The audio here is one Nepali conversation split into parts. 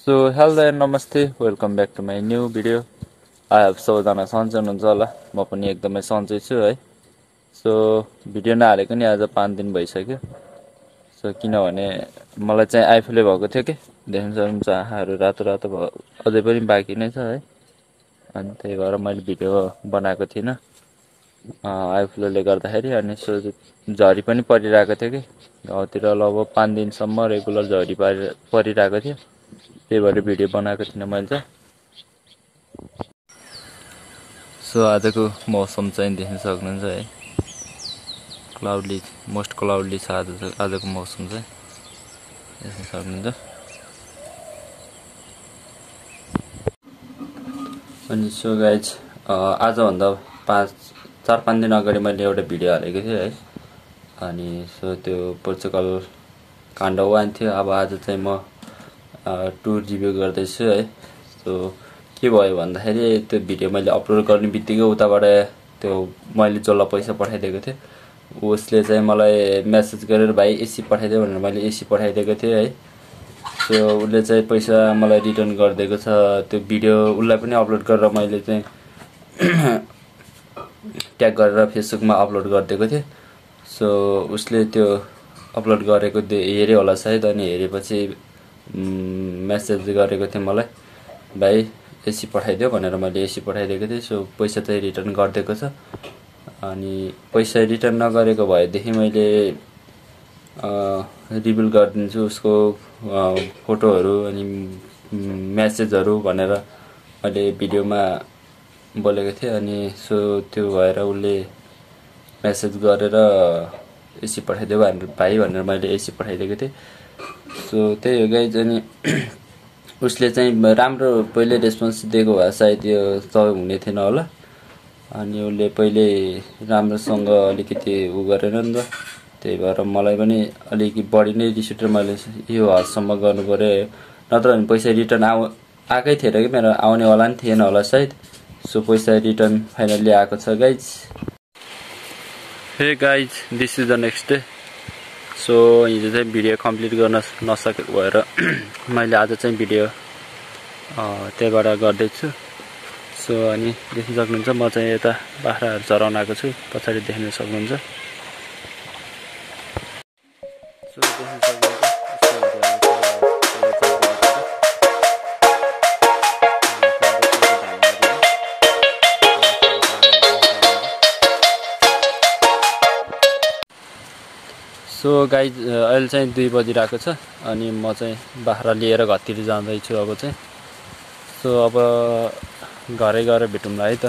So hello and namaste, welcome back to my new video. I have सबैजना सन्चै हुनुहुन्छ होला, म पनि एकदमै सन्चै छु है। सो भिडियो नहालेको नि आज 5 दिन भइसक्यो। सो किनभने मलाई चाहिँ आइफुले भएको थियो के, देख्न सक्नुहुन्छ आँखाहरु रातो रातो भयो, अझै पनि बाँकी नै छ है। अनि त्यही भएर मैले भिडियो बनाएको थिइन। आइफुले गर्दाखेरि अनि सो झरी पनि परिरहेको थियो के, गाउँतिर लगभग 5 दिनसम्म रेगुलर झरी परिरहेको थियो। त्यही भएर भिडियो बनाएको थिइनँ मैले चाहिँ। सो आजको मौसम चाहिँ देख्न सक्नुहुन्छ है, क्लाउडली, मोस्ट क्लाउडली छ आजको मौसम चाहिँ देख्न सक्नुहुन्छ। अनि सो गाइज आजभन्दा 4-5 दिन अगाडि मैले एउटा भिडियो हालेको थिएँ है। अनि सो त्यो पोर्चुगल कन्डा वान थियो। अब आज चाहिँ म टुर रिभ्यू गर्दैछु है। सो के भयो भन्दाखेरि त्यो भिडियो मैले अपलोड गर्ने बित्तिकै उताबाट त्यो मैले जसलाई पैसा पठाइदिएको थिएँ उसले चाहिँ मलाई मेसेज गरेर भाइ एसी पठाइदियो भनेर मैले एसी पठाइदिएको थिएँ है। सो उसले चाहिँ पैसा मलाई रिटर्न गरिदिएको छ। त्यो भिडियो उसलाई पनि अपलोड गरेर मैले चाहिँ ट्याग गरेर फेसबुकमा अपलोड गरिदिएको थिएँ। सो उसले त्यो अपलोड गरेको हेऱ्यो होला सायद, अनि हेरेपछि मेसेज गरेको थियो मलाई, भाइ एसी पठाइदियो भनेर मैले एसी पठाइदिएको थिएँ। सो पैसा चाहिँ रिटर्न गरिदिएको छ। अनि पैसा रिटर्न नगरेको भएदेखि मैले रिभिल गरिदिन्छु उसको फोटोहरू अनि मेसेजहरू भनेर मैले भिडियोमा बोलेको थिएँ। अनि सो त्यो भएर उसले मेसेज गरेर एसी पठाइदियो भाइ भनेर मैले एसी पठाइदिएको थिएँ। सो त्यही हो गाइज। अनि उसले चाहिँ राम्रो पहिले रेस्पोन्स दिएको भए सायद यो सब हुने थिएन होला। अनि उसले पहिले राम्रोसँग अलिकति गरेन नि त, त्यही भएर मलाई पनि अलिकति बढी नै रिस उठेर मैले यो हदसम्म गर्नु पर्यो। नत्र भने पैसा रिटर्न आएकै थिएन कि, मेरो आउनेवाला नि थिएन होला सायद। सो पैसा रिटर्न फाइनल्ली आएको छ guys. Hey guys, this is the next day. So हिजो चाहिँ भिडियो कम्प्लिट गर्न नसकेको भएर मैले आज चाहिँ भिडियो त्यहीबाट गर्दैछु। सो अनि देख्न सक्नुहुन्छ म चाहिँ यता बाख्राहरू चराउन आएको छु, पछाडि देख्न सक्नुहुन्छ। सो देख्न सक्नुहुन्छ सो गाइज अहिले चाहिँ 2 बजिरहेको छ। अनि म चाहिँ बाख्रा लिएर घरतिर जाँदैछु अब चाहिँ। सो अब घरै गएर भेटौँला है त।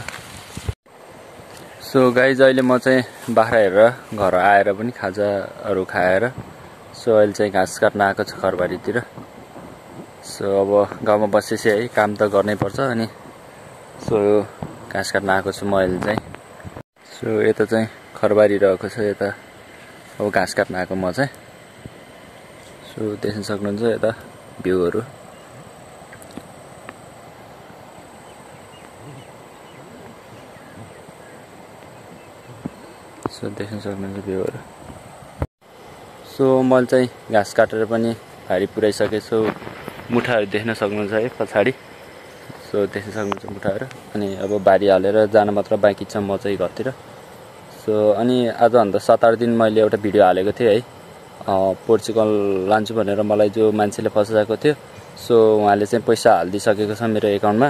सो गाइज अहिले म चाहिँ बाख्रा हेरेर घर आएर पनि खाजाहरू खाएर सो अहिले चाहिँ घाँस काट्न आएको छु खरबारीतिर। सो अब गाउँमा बसेपछि है काम त गर्नै पर्छ। अनि सो घाँस काट्न आएको छु म अहिले चाहिँ। सो यता चाहिँ खरबारी रहेको छ, यता अब घाँस काट्न आएको म चाहिँ। सो देख्न सक्नुहुन्छ यता भ्यूहरू। सो देख्न सक्नुहुन्छ भ्यूहरू। सो मैले चाहिँ घाँस काटेर पनि भारी पुऱ्याइसकेको छु। मुठाहरू देख्न सक्नुहुन्छ है पछाडि। सो देख्न सक्नुहुन्छ मुठाहरू। अनि अब बारी हालेर जान मात्र बाँकी छ म चाहिँ घरतिर। सो अनि आजभन्दा 7-8 दिन मैले एउटा भिडियो हालेको थिएँ है, पोर्चुगल लान्छु भनेर मलाई जो मान्छेले फसाएको थियो। सो उहाँले चाहिँ पैसा हालिदिइसकेको छ मेरो एकाउन्टमा।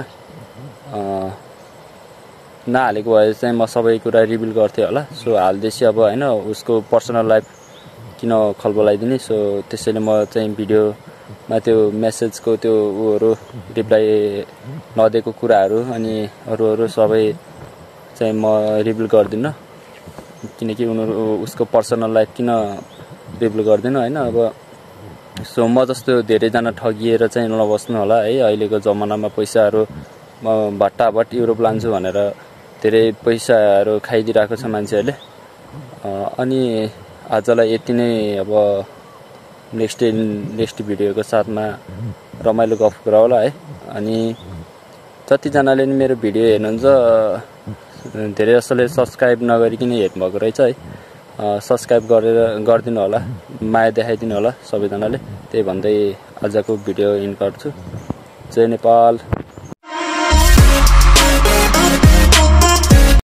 नहालेको भए चाहिँ म सबै कुरा रिभिल गर्थेँ होला। सो हालिदिएपछि अब होइन उसको पर्सनल लाइफ किन खलबलाइदिने। सो त्यसैले म चाहिँ भिडियोमा त्यो मेसेजको त्यो उहरू रिप्लाई नदिएको कुराहरू अनि अरू सबै चाहिँ म रिभिल गर्दिनँ, किनकि उसको पर्सनल लाइफ किन रिभिल गर्दिनँ होइन। अब सो म जस्तो धेरैजना ठगिएर चाहिँ नबस्नु होला है। अहिलेको जमानामा पैसाहरू भट्टाभट युरोप लान्छु भनेर धेरै पैसाहरू खाइदिरहेको छ मान्छेहरूले। अनि आजलाई यति नै। अब नेक्स्ट भिडियोको साथमा रमाइलो गफ गरौँ होला है। अनि जतिजनाले नि मेरो भिडियो हेर्नुहुन्छ धेरै जसोले सब्स्क्राइब नगरिकन हेर्नुभएको रहेछ है। सब्स्क्राइब गरिदिनु होला, माया देखाइदिनु होला सबैजनाले। त्यही भन्दै आजको भिडियो इन्ड गर्छु। जय नेपाल।